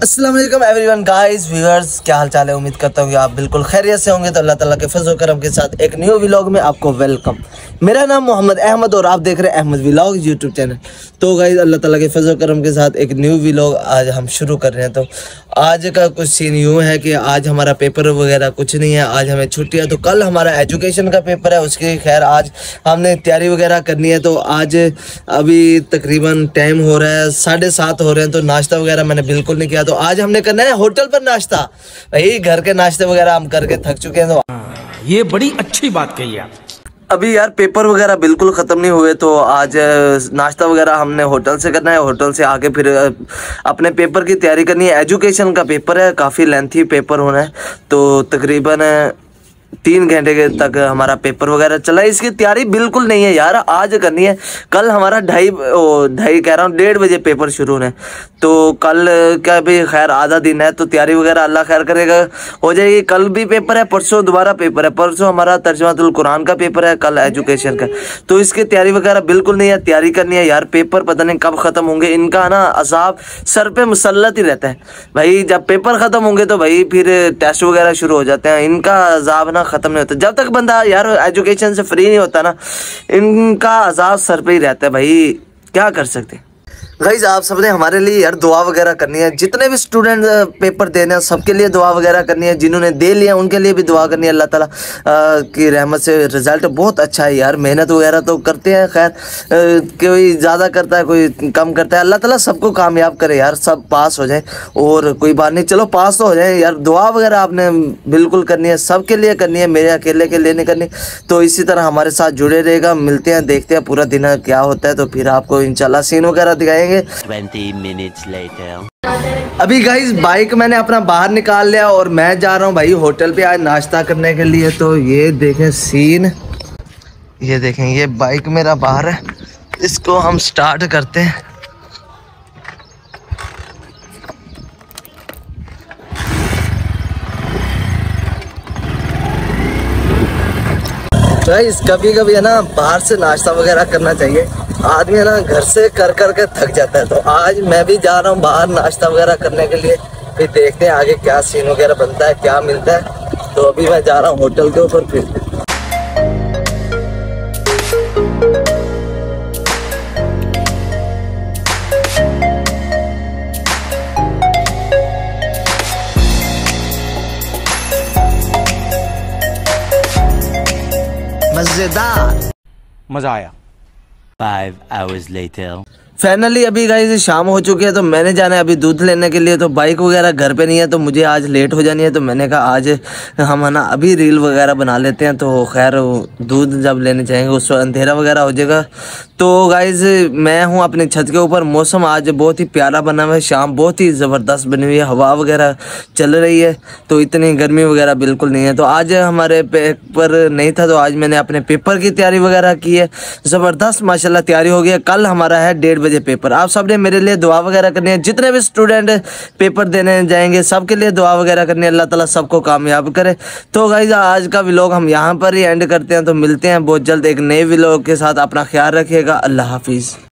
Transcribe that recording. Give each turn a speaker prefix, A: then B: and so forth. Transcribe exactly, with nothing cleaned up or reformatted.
A: अस्सलाम वालेकुम everyone guys viewers, क्या हाल चाल है। उम्मीद करता हूँ कि आप बिल्कुल खैरियत से होंगे। तो अल्लाह ताला के फजल करम के साथ एक न्यू व्लॉग में आपको वेलकम। मेरा नाम मोहम्मद अहमद और आप देख रहे हैं अहमद व्लॉग यूट्यूब चैनल। तो गाइस अल्लाह ताला के फजल करम के साथ एक न्यू व्लॉग आज हम शुरू कर रहे हैं। तो आज का कुछ सीन यूँ है कि आज हमारा पेपर वगैरह कुछ नहीं है, आज हमें छुट्टी है। तो कल हमारा एजुकेशन का पेपर है, उसकी खैर आज हमने तैयारी वगैरह करनी है। तो आज अभी तकरीबन टाइम हो रहा है साढ़े सात हो रहे हैं। तो नाश्ता वगैरह मैंने बिल्कुल नहीं किया। तो आज हमने करना है होटल पर नाश्ता। भाई घर के नाश्ते वगैरह हम करके थक चुके हैं। तो
B: ये बड़ी अच्छी बात कही आप।
A: अभी यार पेपर वगैरह बिल्कुल ख़त्म नहीं हुए। तो आज नाश्ता वगैरह हमने होटल से करना है। होटल से आके फिर अपने पेपर की तैयारी करनी है। एजुकेशन का पेपर है, काफ़ी लेंथी पेपर होना है। तो तकरीबन तीन घंटे के तक हमारा पेपर वगैरह चला। इसकी तैयारी बिल्कुल नहीं है यार, आज करनी है। कल हमारा ढाई ढाई कह रहा हूँ डेढ़ बजे पेपर शुरू होने। तो कल क्या भी खैर आधा दिन है, तो तैयारी वगैरह अल्लाह खैर करेगा हो जाएगी। कल भी पेपर है, परसों दोबारा पेपर है। परसों हमारा तर्जुमातुल कुरान का पेपर है, कल एजुकेशन का। तो इसकी तैयारी वगैरह बिल्कुल नहीं है, तैयारी करनी है यार। पेपर पता नहीं कब ख़त्म होंगे। इनका ना अज़ाब सर पे मुसल्लत ही रहता है भाई। जब पेपर ख़त्म होंगे तो भाई फिर टेस्ट वगैरह शुरू हो जाते हैं। इनका अज़ाब ना ख़त्म नहीं होता जब तक बंदा यार एजुकेशन से फ्री नहीं होता ना। इनका अज़ाब सर पे ही रहता है भाई, क्या कर सकते हैं। गाइस आप सबने हमारे लिए यार दुआ वगैरह करनी है। जितने भी स्टूडेंट पेपर देने हैं सबके लिए दुआ वगैरह करनी है। जिन्होंने दे लिया उनके लिए भी दुआ करनी है। अल्लाह ताला की रहमत से रिज़ल्ट बहुत अच्छा है यार। मेहनत वगैरह तो करते हैं, खैर कोई ज़्यादा करता है कोई कम करता है। अल्लाह ताला सबको कामयाब करे यार, सब पास हो जाए। और कोई बात नहीं, चलो पास तो हो जाए यार। दुआ वगैरह आपने बिल्कुल करनी है, सबके लिए करनी है, मेरे अकेले के लिए नहीं करनी। तो इसी तरह हमारे साथ जुड़े रहेगा। मिलते हैं, देखते हैं पूरा दिन क्या होता है। तो फिर आपको इंशाल्लाह सीन वगैरह दिखाएंगे।
C: ट्वेंटी मिनट्स लेटर
A: अभी गाइस बाइक मैंने अपना बाहर निकाल लिया और मैं जा रहा हूँ भाई होटल पे आज नाश्ता करने के लिए। तो ये देखें सीन, ये देखें ये बाइक मेरा बाहर है। इसको हम स्टार्ट करते हैं। गाइस कभी कभी है ना बाहर से नाश्ता वगैरह करना चाहिए। आदमी है ना घर से कर कर के थक जाता है। तो आज मैं भी जा रहा हूँ बाहर नाश्ता वगैरह करने के लिए। फिर देखते हैं आगे क्या सीन वगैरह बनता है, क्या मिलता है। तो अभी मैं जा रहा हूँ होटल के ऊपर। फिर मजेदार
B: मजा आया।
C: फाइव आवर्स लेटर
A: फाइनली अभी गाइस शाम हो चुकी है। तो मैंने जाना है अभी दूध लेने के लिए। तो बाइक वगैरह घर पे नहीं है, तो मुझे आज लेट हो जानी है। तो मैंने कहा आज हम है ना अभी रील वगैरह बना लेते हैं। तो खैर दूध जब लेने जाएंगे उस वक्त अंधेरा वगैरह हो जाएगा। तो गाइस मैं हूँ अपने छत के ऊपर। मौसम आज बहुत ही प्यारा बना हुआ है, शाम बहुत ही ज़बरदस्त बनी हुई है, हवा वगैरह चल रही है। तो इतनी गर्मी वगैरह बिल्कुल नहीं है। तो आज हमारे पेपर नहीं था, तो आज मैंने अपने पेपर की तैयारी वगैरह की है। ज़बरदस्त माशाल्लाह तैयारी हो गई है। कल हमारा है डेढ़ बजे पेपर। आप सब ने मेरे लिए दुआ वगैरह करनी है। जितने भी स्टूडेंट पेपर देने जाएंगे सबके लिए दुआ वगैरह करनी है। अल्लाह ताला सबको कामयाब करे। तो गाइस आज का व्लॉग हम यहाँ पर ही एंड करते हैं। तो मिलते हैं बहुत जल्द एक नए व्लॉग के साथ। अपना ख्याल रखिएगा। अल्लाह हाफिज़।